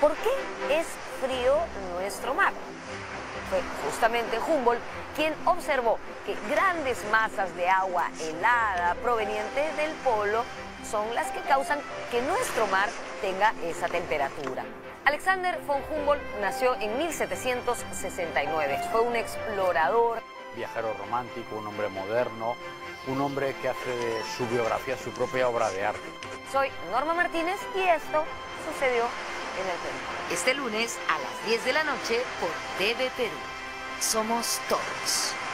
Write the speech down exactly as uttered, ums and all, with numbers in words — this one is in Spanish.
¿Por qué es frío nuestro mar? Fue justamente Humboldt quien observó que grandes masas de agua helada provenientes del polo son las que causan que nuestro mar tenga esa temperatura. Alexander von Humboldt nació en mil setecientos sesenta y nueve. Fue un explorador, viajero romántico, un hombre moderno, un hombre que hace de su biografía su propia obra de arte. Soy Norma Martínez y esto sucedió en el Perú. Este lunes a las diez de la noche por T V Perú. Somos todos.